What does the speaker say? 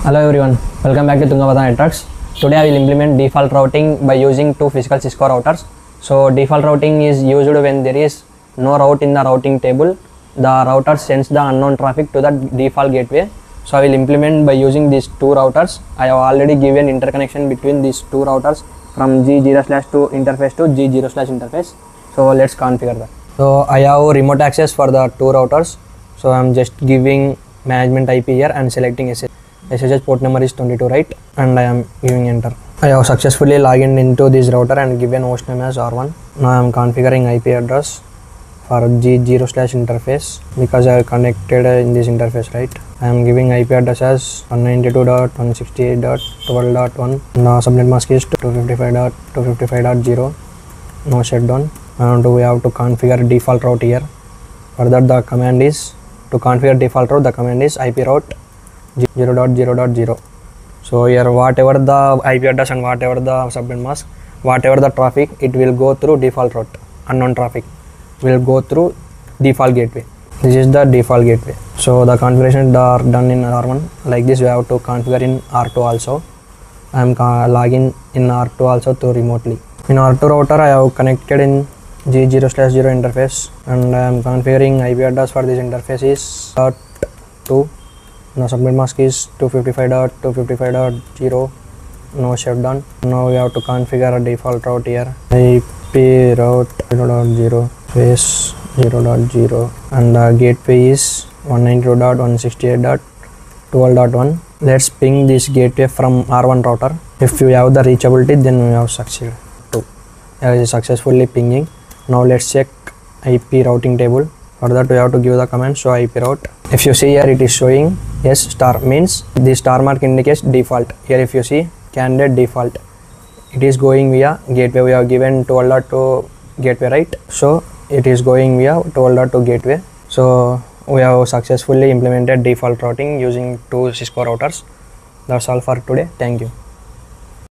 Hello everyone, welcome back to Tungabhadra Networks. Today I will implement default routing by using two physical Cisco routers. So default routing is used when there is no route in the routing table. The router sends the unknown traffic to the default gateway. So I will implement by using these two routers. I have already given interconnection between these two routers from G0/2 interface to G0/interface. So let's configure that. So I have remote access for the two routers. So I am just giving management IP here and selecting SSH port number is 22, right? And I am giving enter. I have successfully logged into this router and given host name as R1. Now I am configuring IP address for G0/interface because I have connected in this interface, right? I am giving IP address as 192.168.12.1. Now subnet mask is 255.255.0. No shutdown. And we have to configure default route here. For that the command is to configure default route. The command is IP route 0.0.0. So here whatever the IP address and whatever the subnet mask, whatever the traffic, it will go through default route. Unknown traffic will go through default gateway. This is the default gateway. So the configurations are done in R1. Like this we have to configure in R2 also. I am logging in R2 also to remotely. In R2 router I have connected in G0/0 interface and I am configuring IP address for this interface is .2. Now subnet mask is 255.255.0. No shutdown. Now we have to configure a default route here. IP route 0.0 space 0.0 and the gateway is 192.168.12.1. Let's ping this gateway from R1 router. If you have the reachability, then we have succeeded too. It is successfully pinging. Now let's check IP routing table. For that we have to give the command show IP route. If you see here it is showing yes star, means the star mark indicates default. Here if you see candidate default, it is going via gateway. We have given 12.2 gateway, right? So it is going via 12.2 gateway. So we have successfully implemented default routing using two Cisco routers. That's all for today. Thank you.